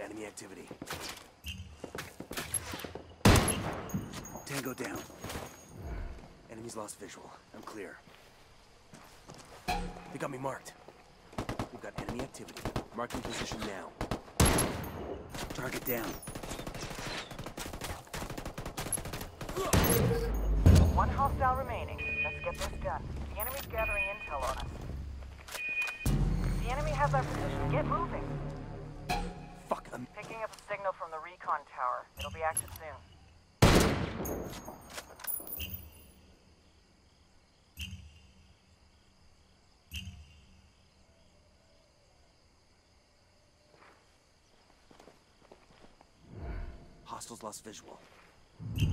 enemy activity. Tango down. Enemies lost visual. I'm clear. They got me marked. We've got enemy activity. Marking position now. Target down. One hostile remaining. Let's get this done. The enemy's gathering intel on us. The enemy has our position. Get moving. Fuck, I'm... Picking up a signal from the recon tower. It'll be active soon. Hostiles lost visual.